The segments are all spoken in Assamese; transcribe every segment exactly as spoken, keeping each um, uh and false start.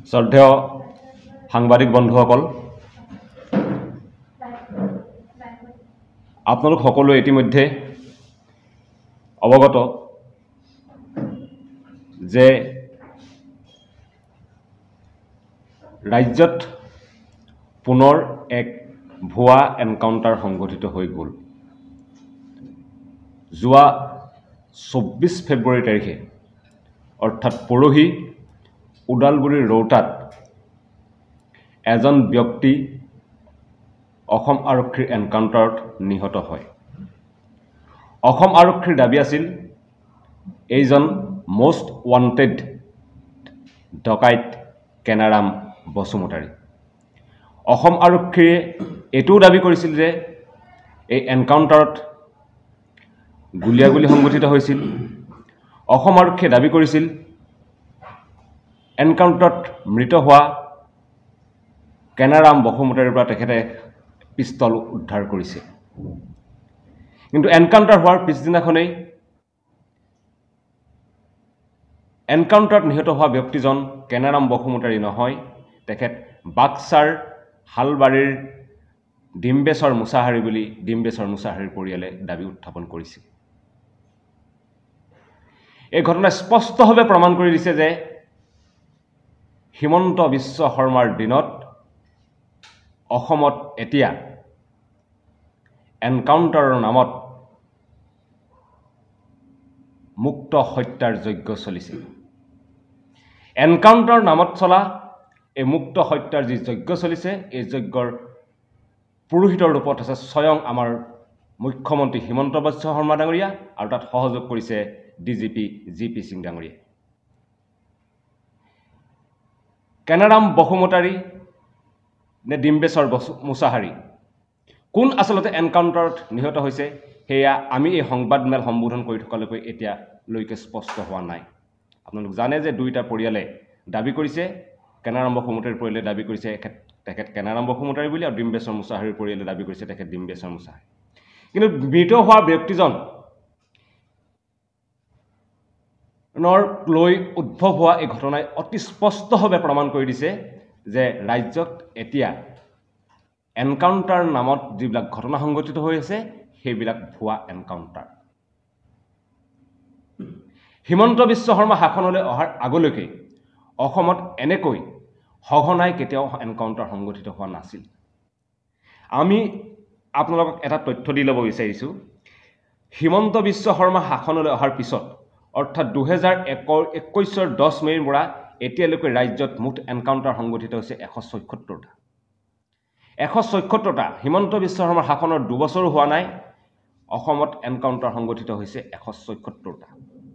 শ্ৰদ্ধেয় সাংবাদিক বন্ধুসকল, আপোনালোক সকলোৱে ইতিমধ্যে অৱগত যে ৰাজ্যত পুনৰ এক ভুৱা এনকাউণ্টাৰ সংঘটিত হৈ গ'ল। যোৱা চৌব্বিছ ফেব্ৰুৱাৰী তাৰিখে অৰ্থাৎ পৰহি ওদালগুৰিৰ ৰৌতাত এজন ব্যক্তি অসম আৰক্ষীৰ এনকাউণ্টাৰত নিহত হয়। অসম আৰক্ষীৰ দাবী আছিল এইজন মষ্ট ৱান্টেড ডকাইত কেনাৰাম বসুমতাৰী। অসম আৰক্ষীয়ে এইটোও দাবী কৰিছিল যে এই এনকাউণ্টাৰত গুলীয়াগুলী সংঘটিত হৈছিল। অসম আৰক্ষীয়ে দাবী কৰিছিল এনকাউণ্টাৰত মৃত হোৱা কেনাৰাম বসুমতাৰীৰ পৰা তেখেতে পিষ্টল উদ্ধাৰ কৰিছে। কিন্তু এনকাউণ্টাৰ হোৱাৰ পিছদিনাখনেই এনকাউণ্টাৰত নিহত হোৱা ব্যক্তিজন কেনাৰাম বসুমতাৰী নহয়, তেখেত বাক্সাৰ হালবাৰীৰ ডিম্বেশ্বৰ মুছাহাৰী বুলি ডিম্বেশ্বৰ মুছাহাৰীৰ পৰিয়ালে দাবী উত্থাপন কৰিছে। এই ঘটনাই স্পষ্টভাৱে প্ৰমাণ কৰি দিছে যে হিমন্ত বিশ্ব শৰ্মাৰ দিনত অসমত এতিয়া এনকাউণ্টাৰৰ নামত মুক্ত হত্যাৰ যজ্ঞ চলিছে। এনকাউণ্টাৰৰ নামত চলা এই মুক্ত হত্যাৰ যি যজ্ঞ চলিছে, এই যজ্ঞৰ পুৰোহিতৰ ৰূপত আছে স্বয়ং আমাৰ মুখ্যমন্ত্ৰী হিমন্ত বিশ্ব শৰ্মা ডাঙৰীয়া, আৰু তাত সহযোগ কৰিছে D G P G P Singh ডাঙৰীয়া। কেনাৰাম বসুমতাৰী নে ডিম্বেশ্বৰ মুছাহাৰী কোন আচলতে এনকাউণ্টাৰত নিহত হৈছে, সেয়া আমি এই সংবাদমেল সম্বোধন কৰি থকালৈকে এতিয়ালৈকে স্পষ্ট হোৱা নাই। আপোনালোক জানে যে দুয়োটা পৰিয়ালে দাবী কৰিছে, কেনাৰাম বসুমতাৰীৰ পৰিয়ালে দাবী কৰিছে তেখেত কেনাৰাম বসুমতাৰী বুলি, আৰু ডিম্বেশ্বৰ মুছাহাৰীৰ পৰিয়ালে দাবী কৰিছে তেখেত ডিম্বেশ্বৰ মুছাহাৰী। কিন্তু মৃত হোৱা ব্যক্তিজন লৈ উদ্ভৱ হোৱা এই ঘটনাই অতি স্পষ্টভাৱে প্ৰমাণ কৰি দিছে যে ৰাজ্যত এতিয়া এনকাউণ্টাৰ নামত যিবিলাক ঘটনা সংঘটিত হৈ আছে সেইবিলাক ভুৱা এনকাউণ্টাৰ। হিমন্ত বিশ্ব শৰ্মা শাসনলৈ অহাৰ আগলৈকে অসমত এনেকৈ সঘনাই কেতিয়াও এনকাউণ্টাৰ সংঘটিত হোৱা নাছিল। আমি আপোনালোকক এটা তথ্য দি ল'ব বিচাৰিছোঁ, হিমন্ত বিশ্ব শৰ্মা শাসনলৈ অহাৰ পিছত অৰ্থাৎ দুহেজাৰ একৰ একৈছৰ দহ মে'ৰ পৰা এতিয়ালৈকে ৰাজ্যত মুঠ এনকাউণ্টাৰ সংঘটিত হৈছে এশ ছয়সত্তৰটা। এশ ছয়সত্তৰটা হিমন্ত বিশ্ব শৰ্মাৰ শাসনৰ দুবছৰো হোৱা নাই, অসমত এনকাউণ্টাৰ সংঘটিত হৈছে এশ ছয়সত্তৰটা।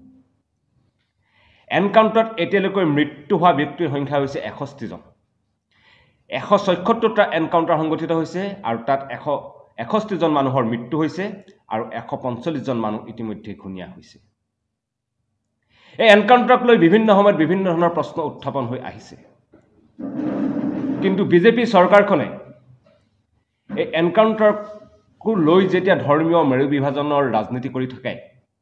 এনকাউণ্টাৰত এতিয়ালৈকে মৃত্যু হোৱা ব্যক্তিৰ সংখ্যা হৈছে এষষ্ঠিজন। এশ ছয়সত্তৰটা এনকাউণ্টাৰ সংঘটিত হৈছে আৰু তাত এশ এষষ্ঠিজন মানুহৰ মৃত্যু হৈছে আৰু এশ পঞ্চল্লিছজন মানুহ ইতিমধ্যে ঘূণীয়া হৈছে। এই এনকাউণ্টাৰক লৈ বিভিন্ন সময়ত বিভিন্ন ধৰণৰ প্ৰশ্ন উত্থাপন হৈ আহিছে, কিন্তু বিজেপি চৰকাৰখনে এই এনকাউণ্টাৰকো লৈ যেতিয়া ধৰ্মীয় মেৰু বিভাজনৰ ৰাজনীতি কৰি থাকে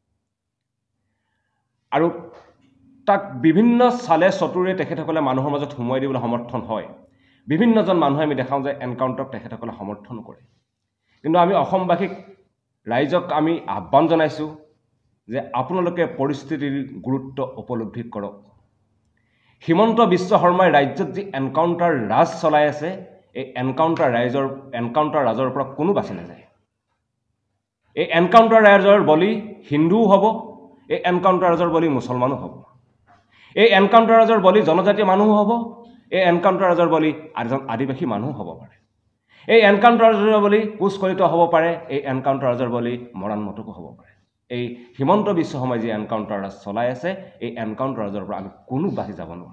আৰু তাক বিভিন্ন চালে চতুৰে তেখেতসকলে মানুহৰ মাজত সোমোৱাই দিবলৈ সমৰ্থন হয়, বিভিন্নজন মানুহে আমি দেখাওঁ যে এনকাউণ্টাৰক তেখেতসকলে সমৰ্থন কৰে। কিন্তু আমি অসমবাসীক ৰাইজক আমি আহ্বান জনাইছোঁ যে আপোনালোকে পৰিস্থিতিৰ গুৰুত্ব উপলব্ধি কৰক। হিমন্ত বিশ্ব শৰ্মাই ৰাজ্যত যি এনকাউণ্টাৰ ৰাজ চলাই আছে, এই এনকাউণ্টাৰ ৰাইজৰ এনকাউণ্টাৰ ৰাজৰ পৰা কোনো বাছি নাযায়। এই এনকাউণ্টাৰ ৰাইজৰ বলি হিন্দুও হ'ব, এই এনকাউণ্টাৰ ৰাজৰ বলি মুছলমানো হ'ব, এই এনকাউণ্টাৰ ৰাজৰ বলি জনজাতীয় মানুহো হ'ব, এই এনকাউণ্টাৰ ৰাজৰ বলি এজন আদিবাসী মানুহো হ'ব পাৰে, এই এনকাউণ্টাৰ ৰাজৰ বলি কোচকলিত হ'ব পাৰে, এই এনকাউণ্টাৰ ৰাজৰ বলি মৰাণ মটকো হ'ব পাৰে। এই হিমন্ত বিশ্ব শৰ্মাই যি এনকাউণ্টাৰ ৰাজ চলাই আছে, এই এনকাউণ্টাৰ ৰাজৰ পৰা আমি কোনো বাঢ়ি যাব নোৱাৰোঁ।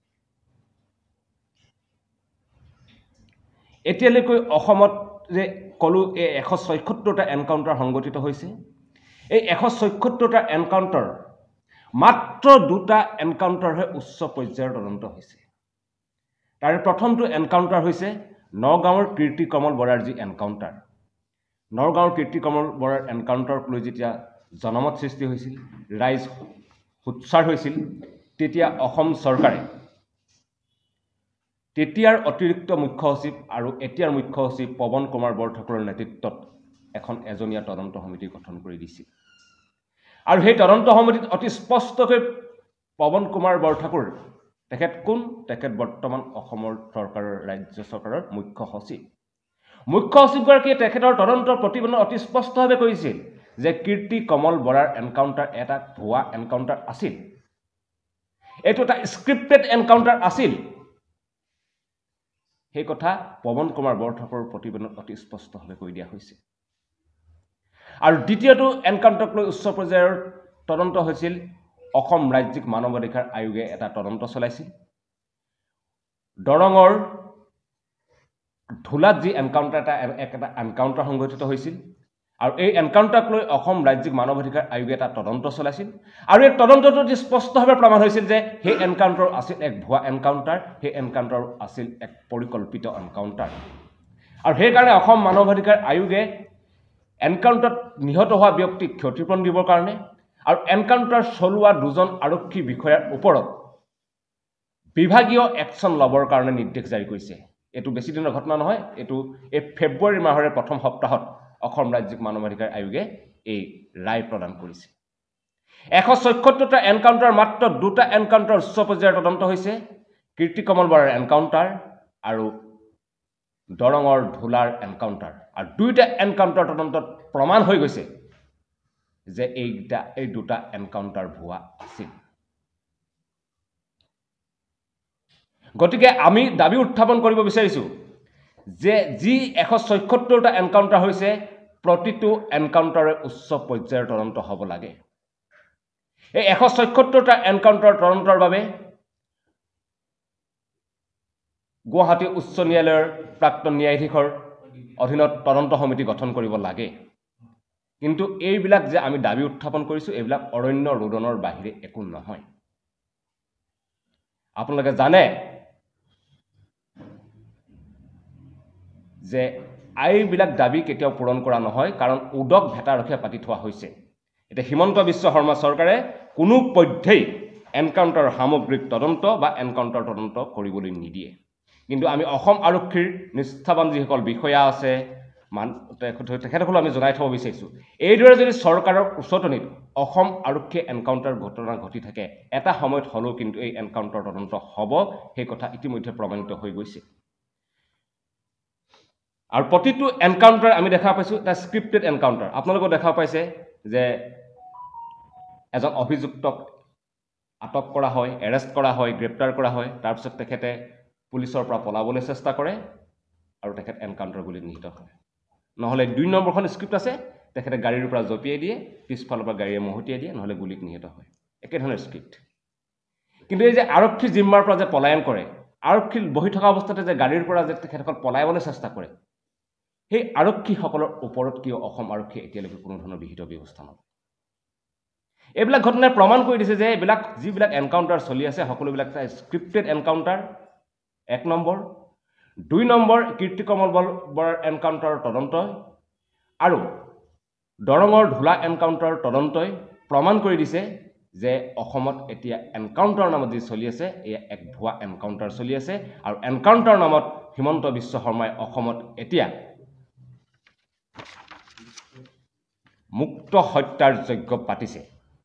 এতিয়ালৈকে অসমত যে ক'লো এই এশ ছয়সত্তৰটা এনকাউণ্টাৰ সংঘটিত হৈছে, এই এশ ছয়সত্তৰটা এনকাউণ্টাৰ মাত্ৰ দুটা এনকাউণ্টাৰহে উচ্চ পৰ্যায়ৰ তদন্ত হৈছে। তাৰে প্ৰথমটো এনকাউণ্টাৰ হৈছে নগাঁৱৰ কীৰ্তি কমল বৰাৰ যি এনকাউণ্টাৰ। নগাঁৱৰ কীৰ্তি কমল বৰাৰ এনকাউণ্টাৰক লৈ যেতিয়া জনমত সৃষ্টি হৈছিল, ৰাইজ সোৎসাৰ হৈছিল, তেতিয়া অসম চৰকাৰে তেতিয়াৰ অতিৰিক্ত মুখ্য সচিব আৰু এতিয়াৰ মুখ্য সচিব পৱন কুমাৰ বৰঠাকুৰৰ নেতৃত্বত এখন এজনীয়া তদন্ত সমিতি গঠন কৰি দিছিল আৰু সেই তদন্ত সমিতিত অতি স্পষ্টকৈ পৱন কুমাৰ বৰঠাকুৰ তেখেত কোন তেখেত বৰ্তমান অসমৰ চৰকাৰৰ ৰাজ্য চৰকাৰৰ মুখ্য সচিব মুখ্য সচিবগৰাকীয়ে তেখেতৰ তদন্তৰ প্ৰতিবেদন অতি স্পষ্টভাৱে কৈছিল যে কীৰ্তি কমল বৰাৰ এনকাউণ্টাৰ এটা ভুৱা এনকাউণ্টাৰ আছিল এইটো এটা স্ক্ৰিপ্টেড এনকাউণ্টাৰ আছিল সেই কথা পৱন কুমাৰ বৰঠাকুৰৰ প্ৰতিবেদনত অতি স্পষ্টভাৱে কৈ দিয়া হৈছে আৰু দ্বিতীয়টো এনকাউণ্টাৰক লৈ উচ্চ পৰ্যায়ৰ তদন্ত হৈছিল অসম ৰাজ্যিক মানৱ অধিকাৰ আয়োগে এটা তদন্ত চলাইছিল দৰঙৰ ধুলাত যি এনকাউণ্টাৰ এটা এটা এনকাউণ্টাৰ সংঘটিত হৈছিল আৰু এই এনকাউণ্টাৰক লৈ অসম ৰাজ্যিক মানৱ অধিকাৰ আয়োগে এটা তদন্ত চলাইছিল আৰু এই তদন্তটো স্পষ্টভাৱে প্ৰমাণ হৈছিল যে সেই এনকাউণ্টাৰ আছিল এক ভুৱা এনকাউণ্টাৰ সেই এনকাউণ্টাৰ আছিল এক পৰিকল্পিত এনকাউণ্টাৰ আৰু সেইকাৰণে অসম মানৱ অধিকাৰ আয়োগে এনকাউণ্টাৰত নিহত হোৱা ব্যক্তিক ক্ষতিপূৰণ দিবৰ কাৰণে আৰু এনকাউণ্টাৰ চলোৱা দুজন আৰক্ষী বিষয়াৰ ওপৰত বিভাগীয় একশ্যন ল'বৰ কাৰণে নিৰ্দেশ জাৰি কৰিছে এইটো বেছি দিনৰ ঘটনা নহয় এইটো এই ফেব্ৰুৱাৰী মাহৰ প্ৰথম সপ্তাহত অসম ৰাজ্যিক মানৱ অধিকাৰ আয়োগে এই ৰায় প্ৰদান কৰিছে এশ ছয়সত্তৰটা এনকাউণ্টাৰ মাত্ৰ দুটা এনকাউণ্টাৰ উচ্চ পৰ্যায়ৰ তদন্ত হৈছে কীৰ্তি কমল বৰাৰ এনকাউণ্টাৰ আৰু দৰঙৰ ধুলাৰ এনকাউণ্টাৰ আৰু দুইটা এনকাউণ্টাৰ তদন্তত প্ৰমাণ হৈ গৈছে যে এইটা এই দুটা এনকাউণ্টাৰ ভুৱা আছিল গতিকে আমি দাবী উত্থাপন কৰিব বিচাৰিছোঁ যে যি এশ ছয়সত্তৰটা এনকাউণ্টাৰ হৈছে প্ৰতিটো এনকাউণ্টাৰে উচ্চ পৰ্যায়ৰ তদন্ত হ'ব লাগে এই এশ ছয়সত্তৰটা এনকাউণ্টাৰ তদন্তৰ বাবে গুৱাহাটী উচ্চ ন্যায়ালয়ৰ প্ৰাক্তন ন্যায়াধীশৰ অধীনত তদন্ত সমিতি গঠন কৰিব লাগে কিন্তু এইবিলাক যে আমি দাবী উত্থাপন কৰিছোঁ এইবিলাক অৰণ্য ৰোদনৰ বাহিৰে একো নহয় আপোনালোকে জানে যে এইবিলাক দাবী কেতিয়াও পূৰণ কৰা নহয় কাৰণ উদক ভেটাৰখে পাতি থোৱা হৈছে এতিয়া হিমন্ত বিশ্ব শৰ্মা চৰকাৰে কোনো পধ্যেই এনকাউণ্টাৰ সামগ্ৰিক তদন্ত বা এনকাউণ্টাৰ তদন্ত কৰিবলৈ নিদিয়ে কিন্তু আমি অসম আৰক্ষীৰ নিষ্ঠাবান যিসকল বিষয়া আছে মান তেখেতসকলক আমি জনাই থ'ব বিচাৰিছোঁ এইদৰে যদি চৰকাৰৰ উচতনিত অসম আৰক্ষীয়ে এনকাউণ্টাৰ ঘটনা ঘটি থাকে এটা সময়ত হ'লেও কিন্তু এই এনকাউণ্টাৰ তদন্ত হ'ব সেই কথা ইতিমধ্যে প্ৰমাণিত হৈ গৈছে আৰু প্ৰতিটো এনকাউণ্টাৰ আমি দেখা পাইছোঁ এটা স্ক্ৰিপ্টেড এনকাউণ্টাৰ আপোনালোকেও দেখা পাইছে যে এজন অভিযুক্তক আটক কৰা হয় এৰেষ্ট কৰা হয় গ্ৰেপ্তাৰ কৰা হয় তাৰপিছত তেখেতে পুলিচৰ পৰা পলাবলৈ চেষ্টা কৰে আৰু তেখেত এনকাউণ্টাৰ গুলীত নিহত হয় নহ'লে দুই নম্বৰখন স্ক্ৰিপ্ট আছে তেখেতে গাড়ীৰ পৰা জঁপিয়াই দিয়ে পিছফালৰ পৰা গাড়ীয়ে মহতিয়াই দিয়ে নহ'লে গুলীত নিহত হয় একেধৰণৰ স্ক্ৰিপ্ট কিন্তু এই যে আৰক্ষী জিম্মাৰ পৰা যে পলায়ন কৰে আৰক্ষী বহি থকা অৱস্থাতে যে গাড়ীৰ পৰা যে তেখেতসকল পলাইবলৈ চেষ্টা কৰে সেই আৰক্ষীসকলৰ ওপৰত কিয় অসম আৰক্ষীয়ে এতিয়ালৈকে কোনো ধৰণৰ বিহিত ব্যৱস্থা নলয় এইবিলাক ঘটনাই প্ৰমাণ কৰি দিছে যে এইবিলাক যিবিলাক এনকাউণ্টাৰ চলি আছে সকলোবিলাক এটা স্ক্ৰিপ্টেড এনকাউণ্টাৰ এক নম্বৰ দুই নম্বৰ কীৰ্তি কমল বৰাৰ এনকাউণ্টাৰৰ তদন্ত আৰু দৰঙৰ ধুলা এনকাউণ্টাৰৰ তদন্তই প্ৰমাণ কৰি দিছে যে অসমত এতিয়া এনকাউণ্টাৰ নামত যি চলি আছে এয়া এক ভুৱা এনকাউণ্টাৰ চলি আছে আৰু এনকাউণ্টাৰ নামত হিমন্ত বিশ্ব শৰ্মাই অসমত এতিয়া মুক্ত হত্যাৰ যজ্ঞ পাতিছে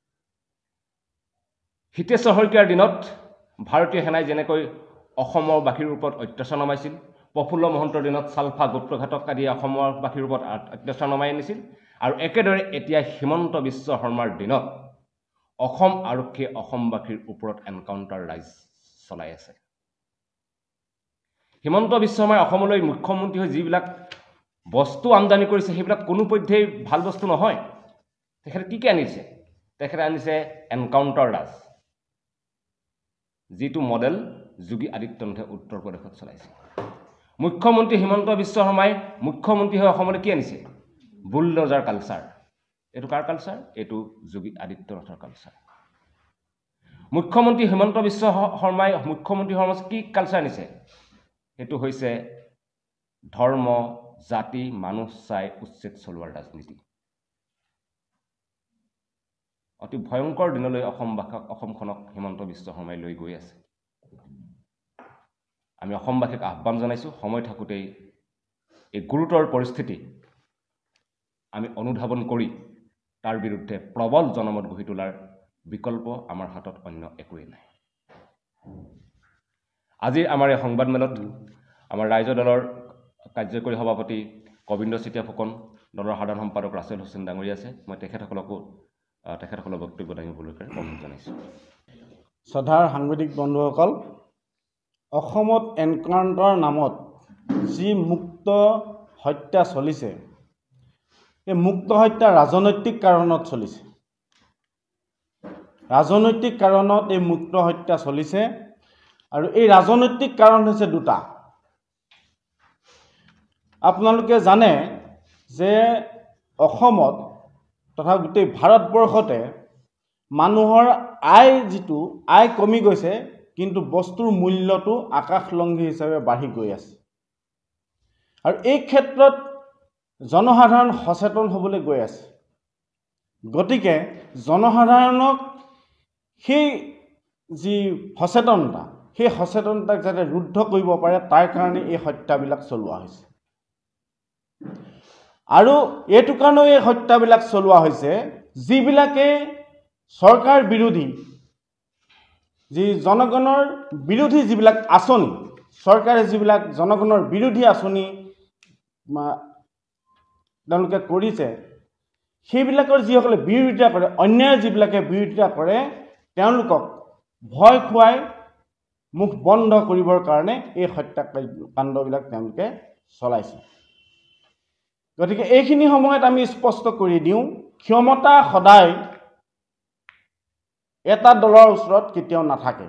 হিতেশ্বৰ শইকীয়াৰ দিনত ভাৰতীয় সেনাই যেনেকৈ অসমৰ বাসীৰ ওপৰত অত্যাচাৰ নমাইছিল প্ৰফুল্ল মহন্তৰ দিনত চালফা গোত্ৰঘাতক আদি অসমৰ বাসীৰ ওপৰত অত্যাচাৰ নমাই আনিছিল আৰু একেদৰে এতিয়া হিমন্ত বিশ্ব শৰ্মাৰ দিনত অসম আৰক্ষীয়ে অসমবাসীৰ ওপৰত এনকাউণ্টাৰ ৰাইজ চলাই আছে হিমন্ত বিশ্ব শৰ্মাই অসমলৈ মুখ্যমন্ত্ৰী হৈ যিবিলাক বস্তু আমদানি কৰিছে সেইবিলাক কোনো পধ্যেই ভাল বস্তু নহয় তেখেতে কি কি আনিছে তেখেতে আনিছে এনকাউণ্টাৰ ৰাজ যিটো মডেল যোগী আদিত্যনাথে উত্তৰ প্ৰদেশত চলাইছে মুখ্যমন্ত্ৰী হিমন্ত বিশ্ব শৰ্মাই মুখ্যমন্ত্ৰী হৈ অসমলৈ কি আনিছে বুলডজাৰ কালচাৰ এইটো কাৰ কালচাৰ এইটো যোগী আদিত্যনাথৰ কালচাৰ মুখ্যমন্ত্ৰী হিমন্ত বিশ্ব শৰ্মাই মুখ্যমন্ত্ৰী শৰ্মাই কি কালচাৰ আনিছে এইটো হৈছে ধৰ্ম জাতি মানুহ চাই উচ্ছেদ চলোৱাৰ ৰাজনীতি অতি ভয়ংকৰ দিনলৈ অসম অসমখনক হিমন্ত বিশ্ব শৰ্মাই লৈ গৈ আছে আমি অসমবাসীক আহ্বান জনাইছোঁ সময় থাকোঁতেই এই গুৰুতৰ পৰিস্থিতি আমি অনুধাৱন কৰি তাৰ বিৰুদ্ধে প্ৰবল জনমত গঢ়ি তোলাৰ বিকল্প আমাৰ হাতত অন্য একোৱেই নাই। আজি আমাৰ এই সংবাদমেলত আমাৰ ৰাইজৰ দলৰ কাৰ্যকৰী সভাপতি গোবিন্দ চেতিয়া ফুকন, দলৰ সাধাৰণ সম্পাদক ৰাছেল হুছেইন ডাঙৰীয়া আছে। মই তেখেতসকলকো তেখেতসকলৰ বক্তব্য দাঙিবলৈকে অনুৰোধ জনাইছোঁ। শ্ৰদ্ধাৰ সাংবাদিক বন্ধুসকল, অসমত এনকাউণ্টাৰ নামত যি মুক্ত হত্যা চলিছে, এই মুক্ত হত্যা ৰাজনৈতিক কাৰণত চলিছে। ৰাজনৈতিক কাৰণত এই মুক্ত হত্যা চলিছে আৰু এই ৰাজনৈতিক কাৰণ হৈছে দুটা। আপোনালোকে জানে যে অসমত তথা গোটেই ভাৰতবৰ্ষতে মানুহৰ আয় যিটো আয় কমি গৈছে, কিন্তু বস্তুৰ মূল্যটো আকাশলংঘী হিচাপে বাঢ়ি গৈ আছে। আৰু এই ক্ষেত্ৰত জনসাধাৰণ সচেতন হ'বলৈ গৈ আছে। গতিকে জনসাধাৰণক সেই যি সচেতনতা, সেই সচেতনতাক যাতে ৰুদ্ধ কৰিব পাৰে তাৰ কাৰণে এই হত্যাবিলাক চলোৱা হৈছে। আৰু এইটো কাৰণেও এই হত্যাবিলাক চলোৱা হৈছে যিবিলাকে চৰকাৰ বিৰোধী, যি জনগণৰ বিৰোধী যিবিলাক আঁচনি, চৰকাৰে যিবিলাক জনগণৰ বিৰোধী আঁচনি তেওঁলোকে কৰিছে, সেইবিলাকৰ যিসকলে বিৰোধিতা কৰে, অন্যায় যিবিলাকে বিৰোধিতা কৰে, তেওঁলোকক ভয় খুৱাই মুখ বন্ধ কৰিবৰ কাৰণে এই হত্যাকাণ্ডবিলাক তেওঁলোকে চলাইছে। গতিকে এইখিনি সময়ত আমি স্পষ্ট কৰি দিওঁ, ক্ষমতা সদায় এটা দলৰ ওচৰত কেতিয়াও নাথাকে।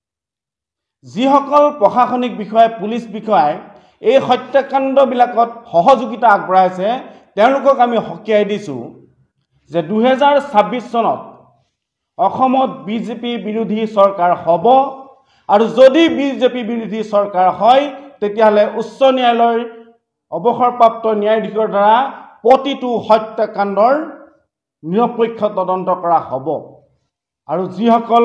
যিসকল প্ৰশাসনিক বিষয়া, পুলিচ বিষয়াই এই হত্যাকাণ্ডবিলাকত সহযোগিতা আগবঢ়াইছে, তেওঁলোকক আমি সকীয়াই দিছোঁ যে দুহেজাৰ ছাব্বিছ চনত অসমত বিজেপি বিৰোধী চৰকাৰ হ'ব, আৰু যদি বিজেপি বিৰোধী চৰকাৰ হয় তেতিয়াহ'লে উচ্চ ন্যায়ালয়ৰ অৱসৰপ্ৰাপ্ত ন্যায়াধীশৰ দ্বাৰা প্ৰতিটো হত্যাকাণ্ডৰ নিৰপেক্ষ তদন্ত কৰা হ'ব। আৰু যিসকল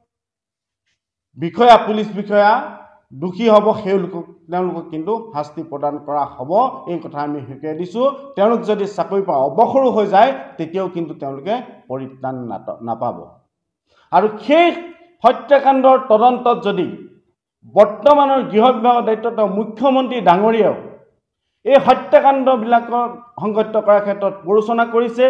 বিষয়া, পুলিচ বিষয়া দোষী হ'ব, সেইলোকক তেওঁলোকক কিন্তু শাস্তি প্ৰদান কৰা হ'ব। এই কথা আমি শিকাই দিছোঁ। তেওঁলোক যদি চাকৰিৰ পৰা অৱসৰো হৈ যায় তেতিয়াও কিন্তু তেওঁলোকে পৰিত্ৰাণ নাপাব। আৰু সেই হত্যাকাণ্ডৰ তদন্তত যদি বৰ্তমানৰ গৃহ বিভাগৰ দায়িত্বত মুখ্যমন্ত্ৰী ডাঙৰীয়াও এই হত্যাকাণ্ডবিলাকৰ সংঘটিত কৰাৰ ক্ষেত্ৰত প্ৰৰোচনা কৰিছে,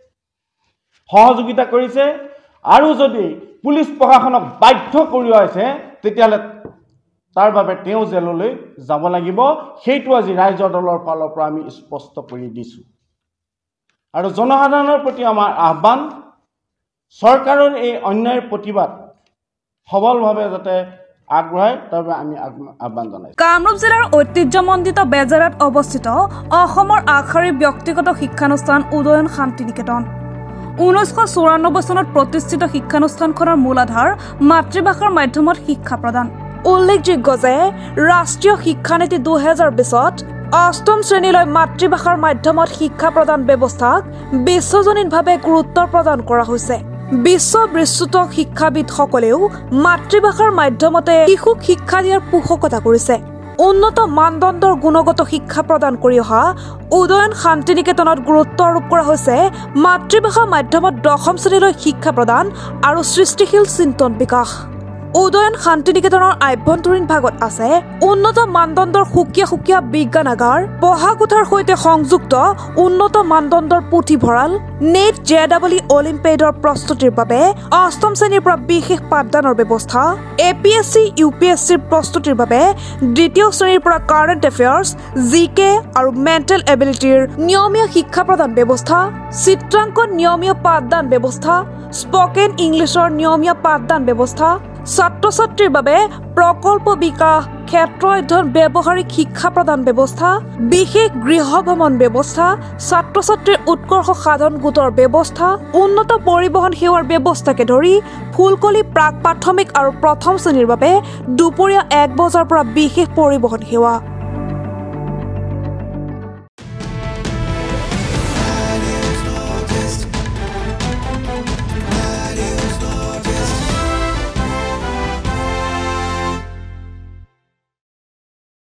সহযোগিতা কৰিছে, আৰু যদি পুলিচ প্ৰশাসনক বাধ্য কৰিছে, তেতিয়াহ'লে তাৰ বাবে তেওঁ জেললৈ যাব লাগিব। সেইটো আজি ৰাইজৰ দলৰ ফালৰ পৰা আমি স্পষ্ট কৰি দিছোঁ। আৰু জনসাধাৰণৰ প্ৰতি আমাৰ আহ্বান, চৰকাৰৰ এই অন্যায়ৰ প্ৰতিবাদ সবলভাৱে যাতে আগবঢ়ায় তাৰ বাবে আমি আহ্বান জনাইছোঁ। কামৰূপ জিলাৰ ঐতিহ্যমণ্ডিত বেজেৰাত অৱস্থিত অসমৰ আগশাৰীৰ ব্যক্তিগত শিক্ষানুষ্ঠান উদয়ন শান্তি নিকেতন। ঊনৈছশ চৌৰান্নব্বৈ চনত প্ৰতিষ্ঠিত শিক্ষানুষ্ঠানখনৰ মূল আধাৰ মাতৃভাষাৰ মাধ্যমত শিক্ষা প্ৰদান। উল্লেখযোগ্য যে ৰাষ্ট্ৰীয় শিক্ষানীতি দুহেজাৰ বিছত অষ্টম শ্ৰেণীলৈ মাতৃভাষাৰ মাধ্যমত শিক্ষা প্ৰদান ব্যৱস্থাক বিশ্বজনীনভাৱে গুৰুত্ব প্ৰদান কৰা হৈছে। বিশ্ব বিস্তৃত শিক্ষাবিদসকলেও মাতৃভাষাৰ মাধ্যমতে শিশুক শিক্ষা দিয়াৰ পোষকতা কৰিছে। উন্নত মানদণ্ডৰ গুণগত শিক্ষা প্ৰদান কৰি অহা উদয়ন শান্তি নিকেতনত গুৰুত্ব আৰোপ কৰা হৈছে মাতৃভাষা মাধ্যমত দশম শ্ৰেণীলৈ শিক্ষা প্ৰদান আৰু সৃষ্টিশীল চিন্তন বিকাশ। উদয়ন শান্তি নিকেতনৰ আভ্যন্তৰীণ ভাগত আছে উন্নত মানদণ্ডৰ সুকীয়া সুকীয়া বিজ্ঞানাগাৰ, পঢ়া কোঠাৰ সৈতে সংযুক্ত উন্নত মানদণ্ডৰ পুথিভঁৰাল, নেট জে ডাবল ই অলিম্পিয়াডৰ প্ৰস্তুতিৰ বাবে অষ্টম শ্ৰেণীৰ পৰা বিশেষ পাঠদানৰ ব্যৱস্থা, A P S C U P S চিৰ প্ৰস্তুতিৰ বাবে দ্বিতীয় শ্ৰেণীৰ পৰা কাৰেণ্ট এফেয়াৰ্ছ, জি কে আৰু মেণ্টেল এবিলিটিৰ নিয়মীয়া শিক্ষা প্ৰদান ব্যৱস্থা, চিত্ৰাংকন নিয়মীয়া পাঠদান ব্যৱস্থা, স্পকেন ইংলিছৰ নিয়মীয়া পাঠদান ব্যৱস্থা, ছাত্ৰ ছাত্ৰীৰ বাবে প্ৰকল্প বিকাশ, ক্ষেত্ৰ অধ্যয়ন ব্যৱহাৰিক শিক্ষা প্ৰদান ব্যৱস্থা, বিশেষ গৃহ ভ্ৰমণ ব্যৱস্থা, ছাত্ৰ ছাত্ৰীৰ উৎকৰ্ষ সাধন গোটৰ ব্যৱস্থা, উন্নত পৰিবহণ সেৱাৰ ব্যৱস্থাকে ধৰি ফুলকলি প্ৰাক প্ৰাথমিক আৰু প্ৰথম শ্ৰেণীৰ বাবে দুপৰীয়া এক বজাৰ পৰা বিশেষ পৰিবহণ সেৱা।